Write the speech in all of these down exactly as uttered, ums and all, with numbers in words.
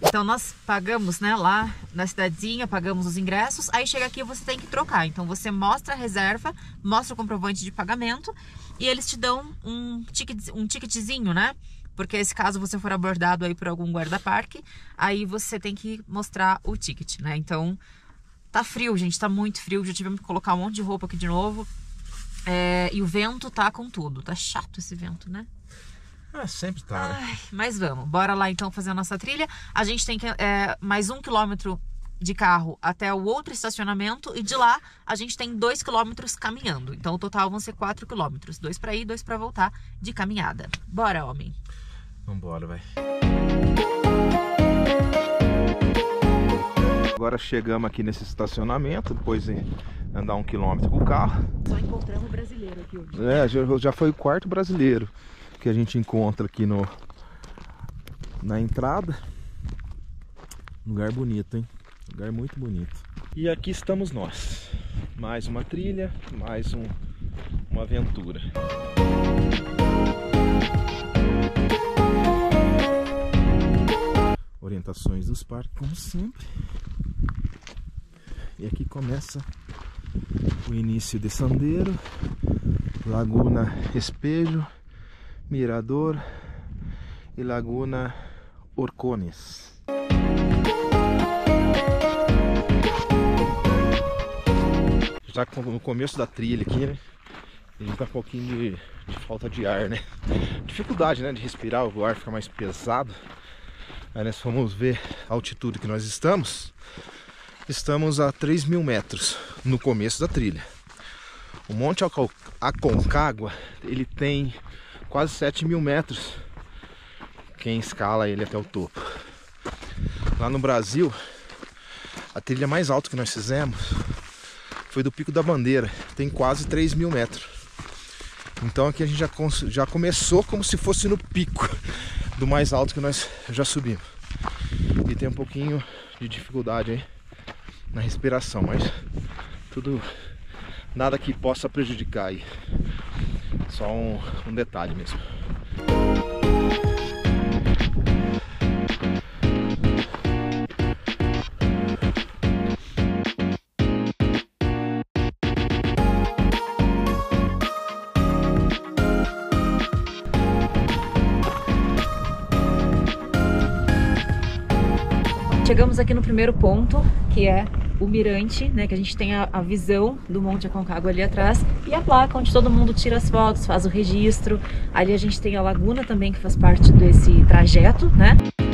Então nós pagamos, né, lá na cidadezinha, pagamos os ingressos, aí chega aqui você tem que trocar. Então você mostra a reserva, mostra o comprovante de pagamento e eles te dão um, ticket, um ticketzinho, né? Porque esse caso você for abordado aí por algum guarda-parque, aí você tem que mostrar o ticket, né? Então tá frio, gente, tá muito frio, já tivemos que colocar um monte de roupa aqui de novo. É, e o vento tá com tudo, tá chato esse vento, né? É, sempre tá, né? Ai, mas vamos, bora lá então fazer a nossa trilha. A gente tem que, é, mais um quilômetro de carro até o outro estacionamento e de lá a gente tem dois quilômetros caminhando. Então o total vão ser quatro quilômetros, dois para ir, dois para voltar de caminhada. Bora, homem. Vambora, vai. Agora chegamos aqui nesse estacionamento, depois de andar um quilômetro com o carro. Só encontramos brasileiro aqui hoje. É, já, já foi o quarto brasileiro que a gente encontra aqui no na entrada. Lugar bonito, hein? Lugar muito bonito. E aqui estamos nós. Mais uma trilha, mais um, uma aventura. Orientações dos parques, como sempre. E aqui começa o início de Sandeiro, Laguna Espelho, Mirador e Laguna Orcones. Já no começo da trilha aqui, né? A gente tá com um pouquinho de, de falta de ar, né? Dificuldade, né? De respirar, o ar fica mais pesado. Aí nós vamos ver a altitude que nós estamos. Estamos a três mil metros no começo da trilha. O Monte Aconcagua, ele tem quase sete mil metros. Quem escala ele até o topo. Lá no Brasil, a trilha mais alta que nós fizemos foi do Pico da Bandeira, tem quase três mil metros. Então aqui a gente já, já começou como se fosse no pico do mais alto que nós já subimos. E tem um pouquinho de dificuldade aí na respiração, mas tudo, nada que possa prejudicar aí. Só um, um detalhe mesmo. Chegamos aqui no primeiro ponto, que é o mirante, né, que a gente tem a, a visão do Monte Aconcagua ali atrás, e a placa onde todo mundo tira as fotos, faz o registro. Ali a gente tem a laguna também, que faz parte desse trajeto, né?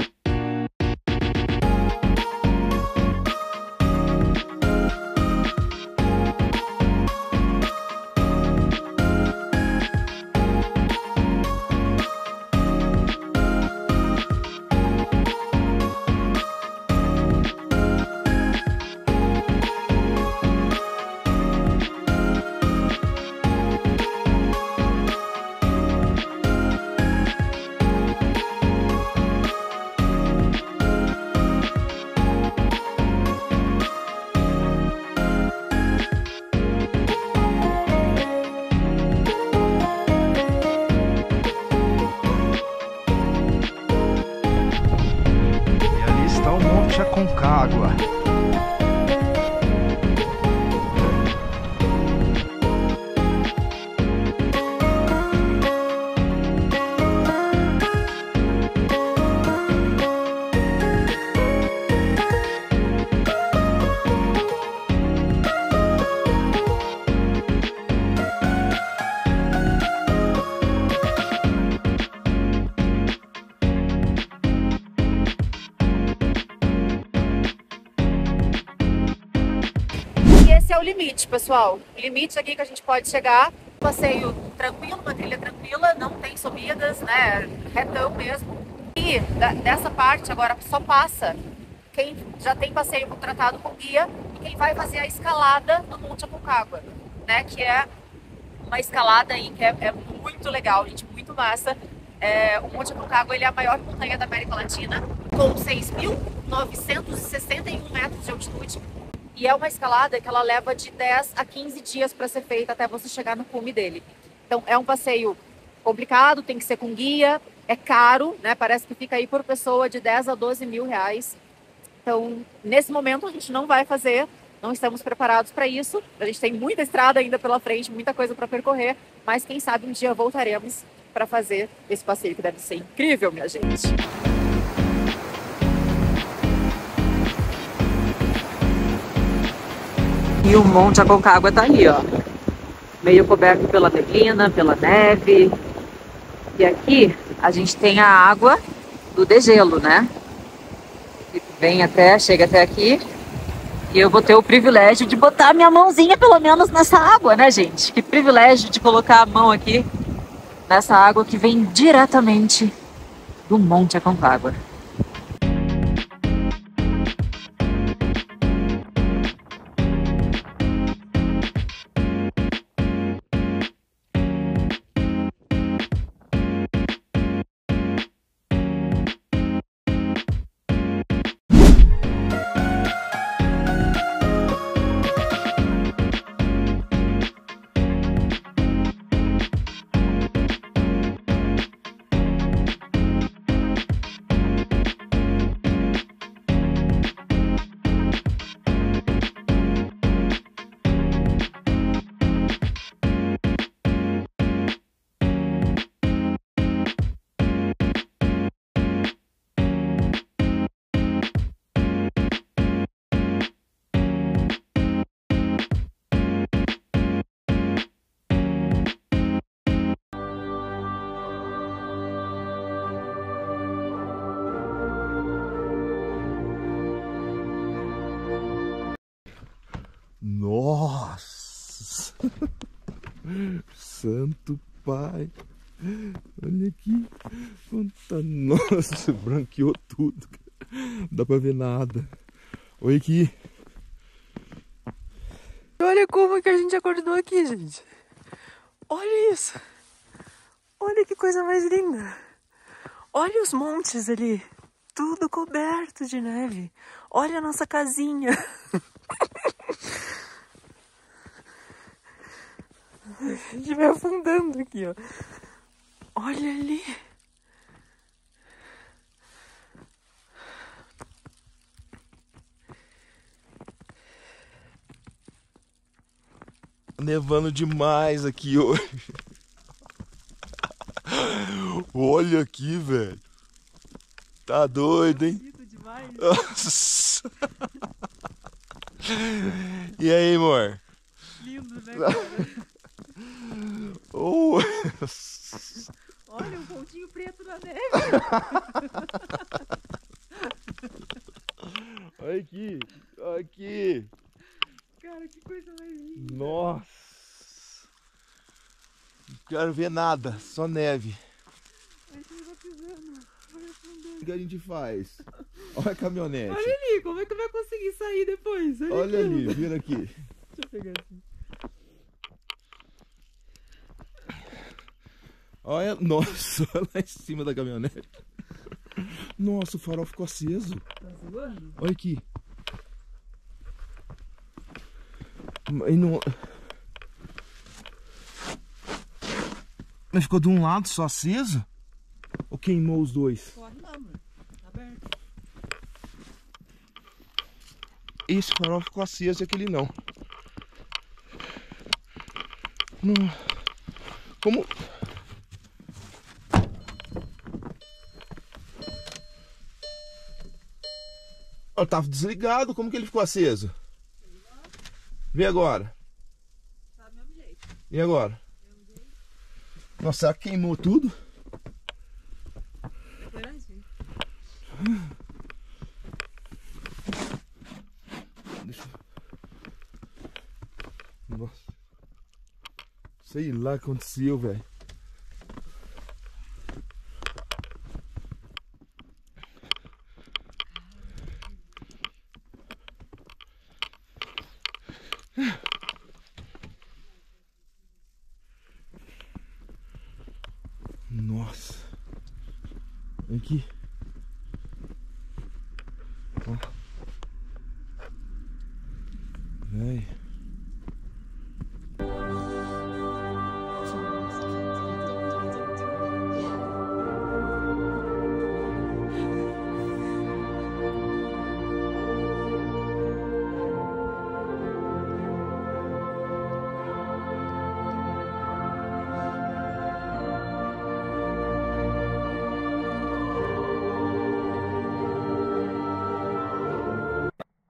Aconcagua. Esse é o limite, pessoal. O limite aqui que a gente pode chegar. Passeio tranquilo, uma trilha tranquila, não tem subidas, né? Retão mesmo. E da, dessa parte agora só passa quem já tem passeio contratado com guia e quem vai fazer a escalada no Monte Aconcagua, né? Que é uma escalada aí que é, é muito legal, gente, muito massa. É, o Monte Aconcagua ele é a maior montanha da América Latina, com seis mil novecentos e sessenta e um metros de altitude. E é uma escalada que ela leva de dez a quinze dias para ser feita até você chegar no cume dele. Então é um passeio complicado, tem que ser com guia, é caro, né? Parece que fica aí por pessoa de dez a doze mil reais. Então, nesse momento a gente não vai fazer, não estamos preparados para isso. A gente tem muita estrada ainda pela frente, muita coisa para percorrer, mas quem sabe um dia voltaremos para fazer esse passeio que deve ser incrível, minha gente. E o Monte Aconcagua tá ali, ó, meio coberto pela neblina, pela neve. E aqui a gente tem a água do degelo, né? Que vem até, chega até aqui. E eu vou ter o privilégio de botar a minha mãozinha pelo menos nessa água, né, gente? Que privilégio de colocar a mão aqui nessa água que vem diretamente do Monte Aconcagua. Nossa! Santo Pai! Olha aqui! Quanta... Nossa, branqueou tudo! Não dá pra ver nada! Olha aqui! Olha como que a gente acordou aqui, gente! Olha isso! Olha que coisa mais linda! Olha os montes ali! Tudo coberto de neve! Olha a nossa casinha! A gente vai afundando aqui, ó. Olha ali. Nevando demais aqui hoje. Olha aqui, velho. Tá doido, hein? Nossa. E aí, amor? Lindo, né, cara? Oh. Olha um pontinho preto na neve. Olha aqui, olha aqui. Cara, que coisa mais linda. Nossa. Não quero ver nada, só neve. A gente vai pisando. O que a gente faz? Olha a caminhonete. Olha ali, como é que vai conseguir sair depois? Olha, Olha aqui, ali, ó. vira aqui. Deixa eu pegar assim. Olha, nossa, olha lá em cima da caminhonete. Nossa, o farol ficou aceso. Tá zoando? Olha aqui. Mas não... Mas ficou de um lado só aceso? Ou queimou os dois? Corre lá, mano. Tá aberto. Esse farol ficou aceso e aquele não. Não. Como... Oh, tava desligado, como que ele ficou aceso? Vê agora. Tá do mesmo jeito. E agora? Nossa, será que queimou tudo? Deixa eu... Nossa. Sei lá o que aconteceu, velho. Nossa. Aqui. Ó. Véi.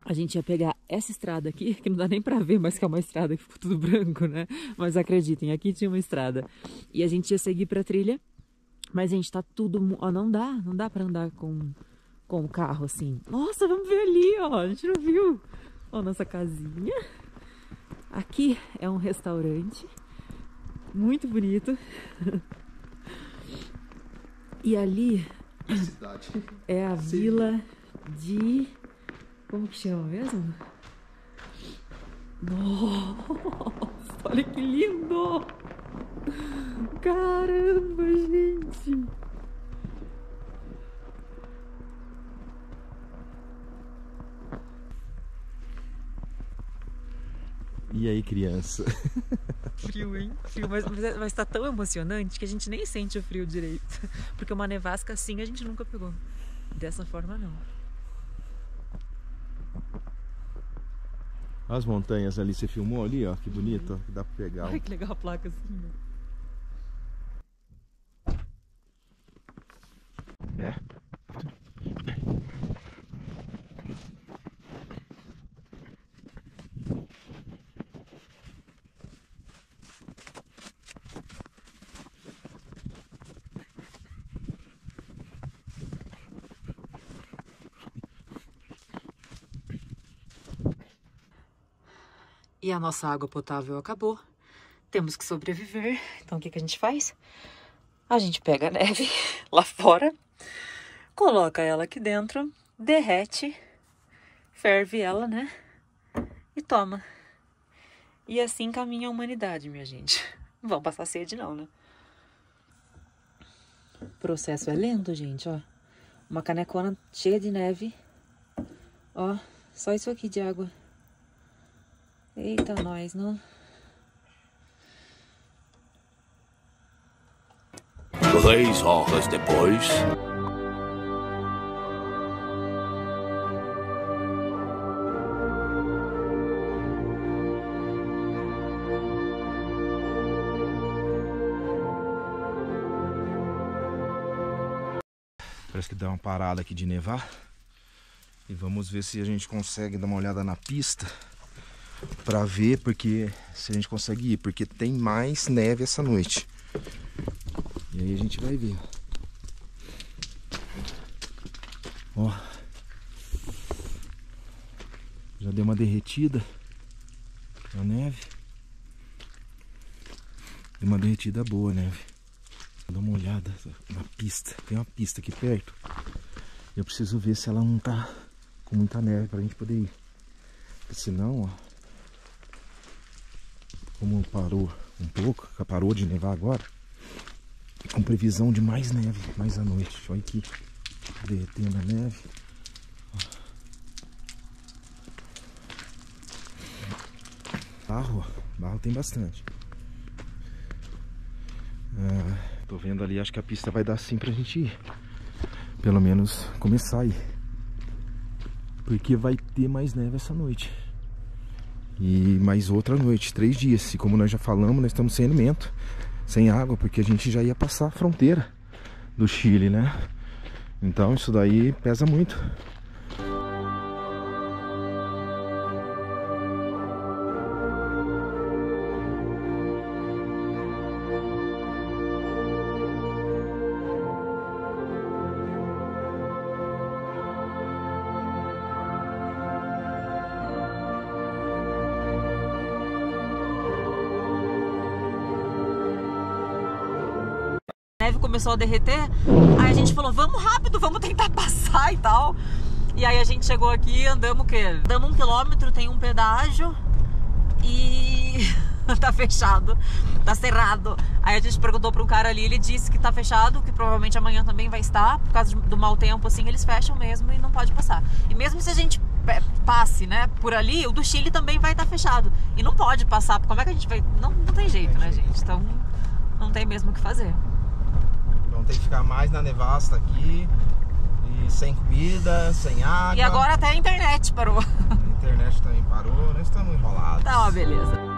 a gente ia pegar essa estrada aqui, que não dá nem pra ver, mas que é uma estrada que ficou tudo branco, né? Mas acreditem, aqui tinha uma estrada. E a gente ia seguir pra trilha, mas, gente, tá tudo... Ó, não dá, não dá pra andar com, com o carro, assim. Nossa, vamos ver ali, ó, a gente não viu. Ó, nossa casinha. Aqui é um restaurante, muito bonito. E ali é a vila de... Como que chama mesmo? Nossa, olha que lindo! Caramba, gente! E aí, criança? Frio, hein? Frio, mas, mas, mas tá tão emocionante que a gente nem sente o frio direito. Porque uma nevasca assim a gente nunca pegou. Dessa forma, não. As montanhas ali, você filmou ali, ó, que bonito, ó, que dá pra pegar. Ai, que legal a placa assim, né? É. E a nossa água potável acabou. Temos que sobreviver. Então o que, que a gente faz? A gente pega a neve lá fora, coloca ela aqui dentro, derrete, ferve ela, né? E toma. E assim caminha a humanidade, minha gente. Não vão passar sede não, né? O processo é lento, gente, ó. Uma canecona cheia de neve. Ó, só isso aqui de água. Eita, nós, não? Três horas depois... Parece que dá uma parada aqui de nevar. E vamos ver se a gente consegue dar uma olhada na pista pra ver, porque se a gente consegue ir, porque tem mais neve essa noite. E aí a gente vai ver. Ó, já deu uma derretida na neve. Deu uma derretida boa a neve. Vou dar uma olhada na pista. Tem uma pista aqui perto. Eu preciso ver se ela não tá com muita neve pra gente poder ir. Porque senão, ó, como parou um pouco, parou de nevar agora, com previsão de mais neve, mais à noite. Olha aqui, derretendo a neve. Barro, ó, barro tem bastante. Ah, tô vendo ali, acho que a pista vai dar sim pra gente ir. Pelo menos começar a ir. Porque vai ter mais neve essa noite. E mais outra noite, três dias. E como nós já falamos, nós estamos sem alimento, sem água, porque a gente já ia passar a fronteira do Chile, né? Então isso daí pesa muito. A neve começou a derreter, aí a gente falou, vamos rápido, vamos tentar passar e tal. E aí a gente chegou aqui, andamos o quê? Andamos um quilômetro, tem um pedágio e tá fechado, tá cerrado. Aí a gente perguntou para um cara ali, ele disse que tá fechado, que provavelmente amanhã também vai estar, por causa do mau tempo, assim, eles fecham mesmo e não pode passar. E mesmo se a gente passe, né, por ali, o do Chile também vai estar fechado. E não pode passar, como é que a gente vai... Não, não tem jeito, né, gente? Então não tem mesmo o que fazer. Então tem que ficar mais na nevasta aqui, e sem comida, sem água. E agora até a internet parou. A internet também parou, nós estamos enrolados. Tá uma beleza.